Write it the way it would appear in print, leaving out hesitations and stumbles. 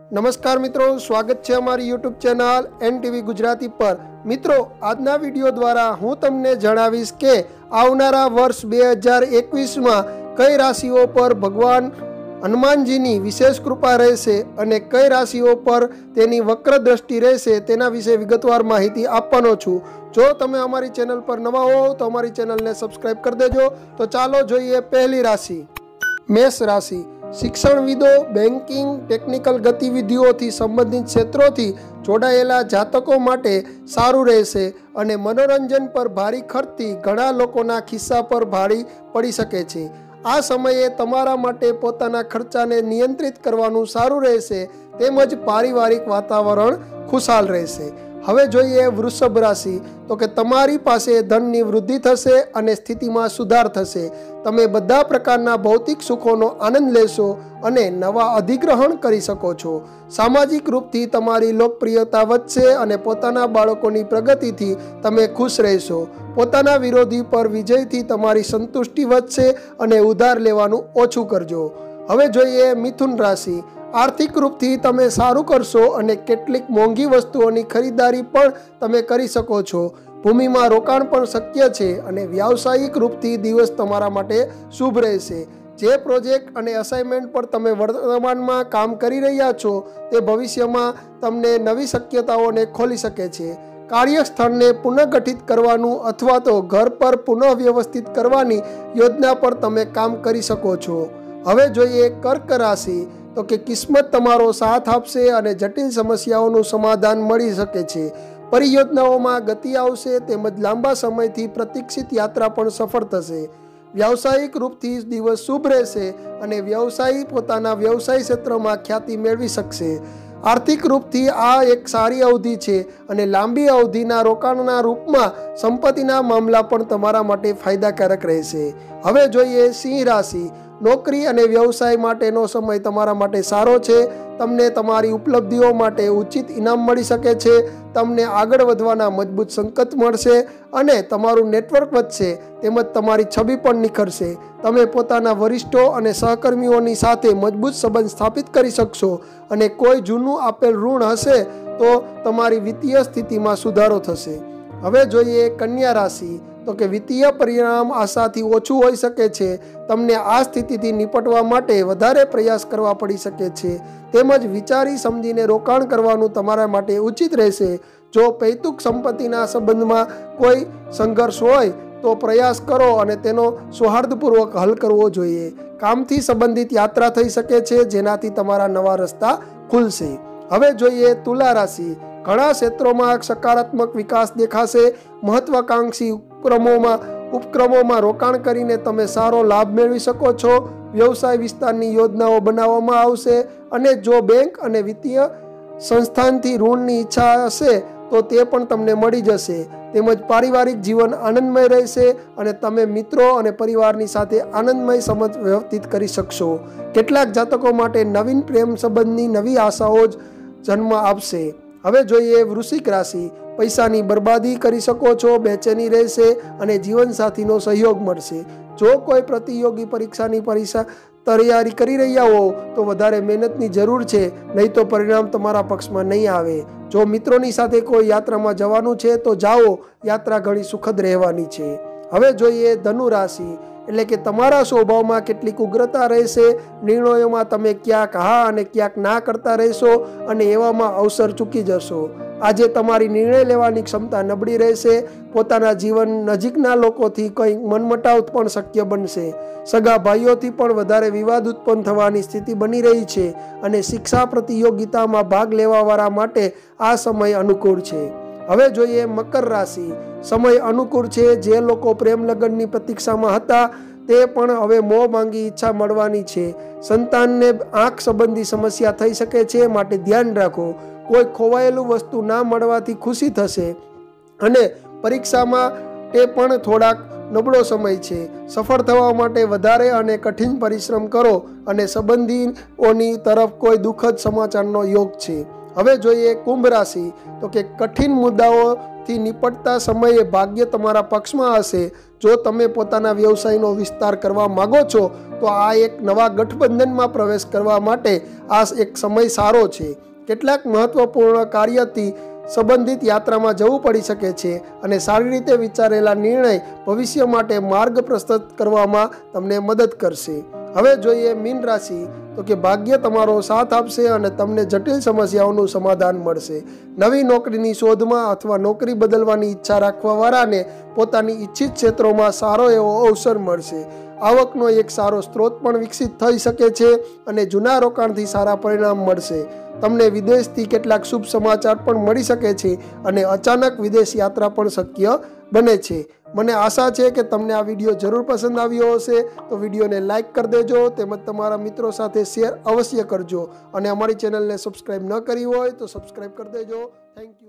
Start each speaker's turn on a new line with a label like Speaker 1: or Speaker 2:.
Speaker 1: नमस्कार मित्रों, स्वागत है हमारी यूट्यूब चैनल एनटीवी गुजराती पर। मित्रों, आजना वीडियो द्वारा हूँ तमने जणावीश के आवनारा वर्ष 2021 में कई राशिओं पर भगवान हनुमानजीनी विशेष कृपा रहेशे अने कई राशिओं पर तेनी वक्र दृष्टि रहेशे तेना विषे विगतवार माहिती आपवानो छुं। जो तमे अमारी चैनल पर नवा हो तो अमारी चैनल ने सब्सक्राइब कर देजो। तो चालो जोईए पहली राशि, मेष राशि। शिक्षणविदो, बेंकिंग, टेक्निकल गतिविधिओथी संबंधित क्षेत्रोथी जोडायेला जातको माटे सारू रहेशे अने मनोरंजन पर भारी खर्चथी घणा लोकोना खिस्सा पर भारी पड़ी शके छे। आ समये तमारा माटे पोताना खर्चाने नियंत्रित करवानुं सारू रहेशे तेमज पारिवारिक वातावरण खुशाल रहेशे। हवे जोईए वृषभ राशि। तो के तमारी पासे धननी वृद्धि थशे अने स्थितिमां सुधार थशे। तमे बधा प्रकारना भौतिक सुखोनो आनंद लेशो अने नवा अधिग्रहण करी शको छो। सामाजिक रूपथी तमारी लोकप्रियता वधशे अने पोताना बाळकोनी प्रगतिथी तमे खुश रहेशो। पोताना विरोधी पर विजयथी तमारी संतुष्टि वधशे अने उधार लेवानुं ओछुं करजो। हवे जोईए मिथुन राशि। आर्थिक रूपथी तमे सारू करशो अने केटलीक मोंघी वस्तुओनी खरीदारी पण तमे करी शको छो। भूमिमां रोकाण पण शक्य छे अने व्यावसायिक रूपथी दिवस तमारा माटे शुभ रहेशे। जे प्रोजेक्ट अने असाइनमेंट पर तमे वर्तमानमां काम करी रह्या छो ते भविष्यमां तमने नवी शक्यताओने खोली शके छे। कार्यस्थळने पुनर्गठित करवानुं अथवा तो घर पर पुनः व्यवस्थित करवानी योजना पर तमे काम करी शको छो। हवे जोईए कर्क राशि। तो कि किस्मत तमारो साथ आपशे अने जटिल समस्याओनुं समाधान मळी शके छे। परियोजनाओमां गति आवशे तेमज लांबा समयथी प्रतीक्षित यात्रा पण सफल थशे। व्यावसायिक रूपथी दिवस शुभ रहेशे अने व्यवसायी पोताना व्यवसाय क्षेत्रमां ख्याति मेळवी शकशे। आर्थिक रूपथी आ एक सारी अवधि छे अने लांबी अवधिना रोकाणना रूपमां संपत्तिना मामला पण तमारा माटे फायदाकारक रहेशे। हवे जोईए सिंह राशि। नौकरी अने व्यवसाय माटेनो समय तमारा माटे सारो छे। तमने तमारी उपलब्धिओ माटे उचित इनाम मळी शके छे। तमने आगळ वधवाना मजबूत संकेत मळशे अने तमारुं नेटवर्क वधशे तेमज तमारी छबी पण निखरशे। तमे पोताना वरिष्ठो अने सहकर्मीओनी साथे मजबूत संबंध स्थापित करी शकशो अने कोई जूनुं आपेल ऋण हशे तो तमारी वित्तीय स्थितिमां सुधारो थशे। हवे जोईए कन्या राशि। तो कि वित्तीय परिणाम आशाथी ओछुं होई शके छे। तमने आ स्थितिथी निपटवा माटे वधारे प्रयास करवा पड़ी शके छे तेमज विचारी समजीने रोकाण करवानुं तमारा माटे उचित रहेशे। जो पैतृक संपत्तिना संबंधमां कोई संघर्ष होय तो प्रयास करो अने तेनो सौहार्दपूर्वक हल करवो जोईए। कामथी संबंधित यात्रा थई शके छे जेनाथी तमारा नवा रस्ता खुलशे। हवे जोईए तुला राशि। घणा क्षेत्रोमां सकारात्मक विकास देखाशे। महत्वाकांक्षी उपक्रमोमां रोकाण करीने तमे सारो लाभ मेळवी शको छो। व्यवसाय विस्ताરની योजनाओ बनाववामां आवशे अने जो बैंक अने वित्तीय संस्थानथी ऋणनी इच्छा हशे तो ते पण तमने मળી जशे। તેમજ પારિવારિક જીવન આનંદમય રહેશે અને તમે મિત્રો અને પરિવારની સાથે આનંદમય સમય વ્યતીત કરી શકશો। કેટલાક જાતકો માટે નવીન પ્રેમ સંબંધની નવી આશાઓ જ જન્મ આપશે। હવે જોઈએ વૃશ્ચિક રાશિ। પૈસાની બરબાદી કરી શકો છો, બેચેની રહેશે અને જીવનસાથીનો સહયોગ મળશે। જો કોઈ પ્રતિયોગી પરીક્ષાની તૈયારી કરી રહ્યા હો તો વધારે મહેનતની જરૂર છે, નહીં તો પરિણામ તમારા પક્ષમાં નહીં આવે। જો મિત્રોની સાથે કોઈ યાત્રામાં જવાનું છે તો જાઓ, યાત્રા ઘણી સુખદ રહેવાની છે। હવે જોઈએ ધનુ રાશિ। એટલે કે તમારા સ્વભાવમાં કેટલીક ઉગ્રતા રહેશે। નિર્ણયોમાં તમે ક્યાંક હા અને ક્યાંક ના કરતા રહેશો અને એવામાં અવસર ચૂકી જશો। આજે તમારી નિર્ણય લેવાની ક્ષમતા નબળી રહેશે। પોતાના જીવન નજીકના લોકોથી કંઈક મનમટાવ પણ શક્ય બનશે। સગા ભાઈઓથી પણ વધારે વિવાદ ઉત્પન્ન થવાની સ્થિતિ બની રહી છે અને શિક્ષા પ્રતિયોગિતામાં ભાગ લેવાવાળા માટે આ સમય અનુકૂળ છે। હવે જોઈએ મકર રાશિ। સમય અનુકૂળ છે। જે લોકો પ્રેમ લગ્નની પ્રતીક્ષામાં હતા તે પણ હવે મોં માંગી ઈચ્છા મળવાની છે। સંતાનને આંખ સંબંધી સમસ્યા થઈ શકે છે, માટે ધ્યાન રાખો। કોઈ ખોવાયેલું વસ્તુ ના મળવાથી ખુશી થશે અને પરીક્ષામાં તે પણ થોડાક નબળો સમય છે। સફળ થવા માટે વધારે અને કઠિન પરિશ્રમ કરો અને સંબંધીઓની તરફ કોઈ દુઃખદ સમાચારનો યોગ છે। હવે જોઈએ કુંભ રાશિ। તો કે કઠિન મુદ્દાઓથી નિપટતા સમયે ભાગ્ય તમારા પક્ષમાં હશે। જો તમે પોતાના વ્યવસાયનો વિસ્તાર કરવા માંગો છો તો આ એક નવા ગઠબંધનમાં પ્રવેશ કરવા માટે આ એક સમય સારો છે। કેટલાક મહત્વપૂર્ણ કાર્યથી સંબંધિત યાત્રામાં જવું પડી શકે છે અને સારી રીતે વિચારેલા નિર્ણય ભવિષ્ય માટે માર્ગ પ્રસ્તુત કરવામાં તમને મદદ કરશે। હવે જોઈએ મીન રાશિ, તો કે ભાગ્ય તમારો સાથ આપશે અને તમને જટિલ સમસ્યાઓનું સમાધાન મળશે। નવી નોકરીની શોધમાં અથવા નોકરી બદલવાની ઈચ્છા રાખવાવાળાને પોતાની ઈચ્છિત ક્ષેત્રોમાં સારો એવો અવસર મળશે। આવકનો એક સારો સ્ત્રોત પણ વિકસિત થઈ શકે છે અને જૂના રોકાણથી સારા પરિણામ મળશે। તમને વિદેશથી કેટલાક શુભ સમાચાર પણ મળી શકે છે અને અચાનક વિદેશ યાત્રા પણ શક્ય બને છે। મને આશા છે કે તમને આ વિડીયો જરૂર પસંદ આવ્યો હશે, તો વિડીયોને લાઇક કરી દેજો તેમજ તમારા મિત્રો સાથે શેર અવશ્ય કરજો અને અમારી ચેનલને સબસ્ક્રાઈબ ન કરી હોય તો સબસ્ક્રાઈબ કરી દેજો। Thank you.